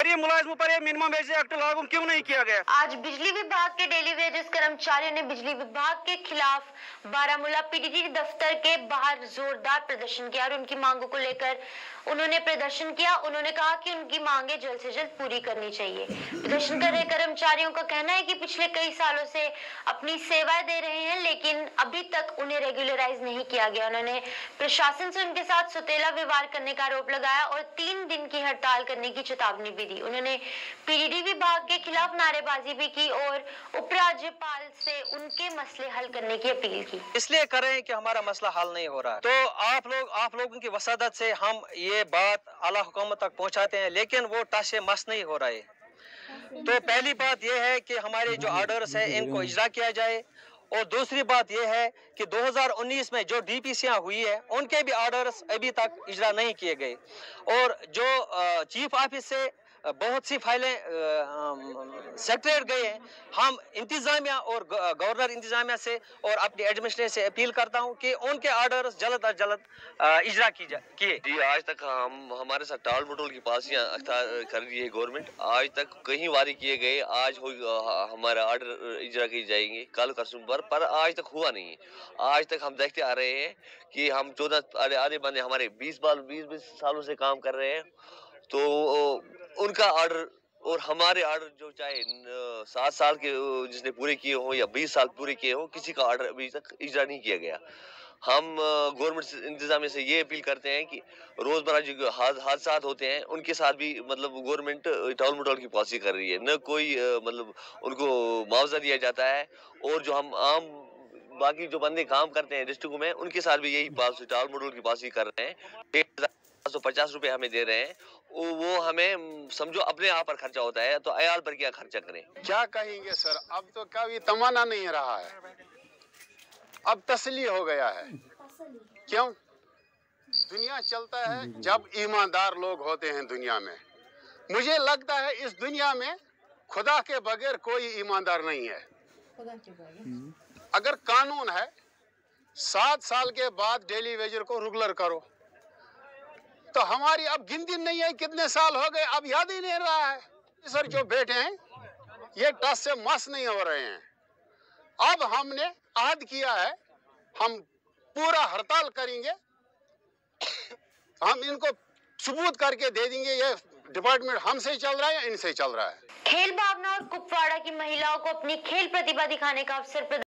ये मुलाजिमों पर minimum wage act लागू क्यों नहीं किया गया? आज बिजली विभाग के डेली वेजेस कर्मचारियों ने बिजली विभाग के खिलाफ बारामूला पीडीडी दफ्तर के बाहर जोरदार प्रदर्शन किया और उनकी मांगों को लेकर उन्होंने प्रदर्शन किया। उन्होंने कहा कि उनकी मांगे जल्द से जल्द पूरी करनी चाहिए। प्रदर्शन कर रहे कर्मचारियों का कहना है कि पिछले कई सालों से अपनी सेवाएं दे रहे हैं, लेकिन अभी तक उन्हें रेगुलराइज नहीं किया गया। उन्होंने प्रशासन से उनके साथ सुतेला व्यवहार करने का आरोप लगाया और 3 दिन की हड़ताल करने की चेतावनी भी दी। उन्होंने पीडीडी विभाग के खिलाफ नारेबाजी भी की और उपराज्यपाल से उनके मसले हल करने की अपील की। इसलिए कर रहे हैं कि हमारा मसला हल नहीं हो रहा है। तो आप लोगों की वसादत से हम ये बात आला हुकूमत तक पहुंचाते हैं, लेकिन वो टस मस नहीं हो रहा है। तो पहली बात ये है कि हमारे जो ऑर्डर्स है इनको इजरा किया जाए, और दूसरी बात यह है कि 2019 में जो डीपीसीयां हुई है उनके भी ऑर्डर्स अभी तक इजरा नहीं किए गए, और जो चीफ ऑफिस से बहुत सी फाइलें सेक्रेटरीट गए हैं। हम इंतजामिया और गवर्नर इंतजामिया से और अपनी एडमिनिस्ट्रेशन से अपील करता हूं कि उनके ऑर्डर्स जल्द अज जल्द इजरा किए। जी, आज तक हमारे साथ टाल मटोल की पासियां कर रही है गवर्नमेंट। आज तक कहीं वारी किए गए, आज हमारा ऑर्डर इजरा की जाएंगे कल कसम पर आज तक हुआ नहीं है। आज तक हम देखते आ रहे हैं कि हम 14 आधे बंदे हमारे 20 सालों से काम कर रहे हैं, तो उनका ऑर्डर और हमारे ऑर्डर जो चाहे 7 साल के जिसने पूरे किए हों या 20 साल पूरे किए हों, किसी का ऑर्डर अभी तक इजरा नहीं किया गया। हम गवर्नमेंट इंतजामिया से ये अपील करते हैं कि रोजमर्रा जो हादसा होते हैं उनके साथ भी मतलब गवर्नमेंट टाल मटोल की पॉलिसी कर रही है, न कोई मतलब उनको मुआवजा दिया जाता है, और जो हम आम बाकी जो बंदे काम करते हैं डिस्ट्रिक्ट में उनके साथ भी यही पॉलिसी टाल मटोल की पॉलिसी कर रहे हैं। 1,550 रुपए हमें दे रहे हैं, वो हमें समझो अपने आप पर खर्चा होता है, तो अयाल पर क्या खर्चा करें? क्या कहेंगे सर, अब तो कभी तमन्ना नहीं रहा है, अब तसली हो गया है। क्यों? दुनिया चलता है जब ईमानदार लोग होते हैं दुनिया में। मुझे लगता है इस दुनिया में खुदा के बगैर कोई ईमानदार नहीं है। अगर कानून है 7 साल के बाद डेली वेजर को रेगुलर करो, तो हमारी अब गिनती नहीं है कितने साल हो गए, अब याद ही नहीं रहा है। सर जो बैठे हैं ये टस से मस नहीं हो रहे हैं। अब हमने अहद किया है, हम पूरा हड़ताल करेंगे, हम इनको सबूत करके दे देंगे ये डिपार्टमेंट हमसे चल रहा है या इनसे चल रहा है। खेल भावना और कुपवाड़ा की महिलाओं को अपनी खेल प्रतिभा दिखाने का अवसर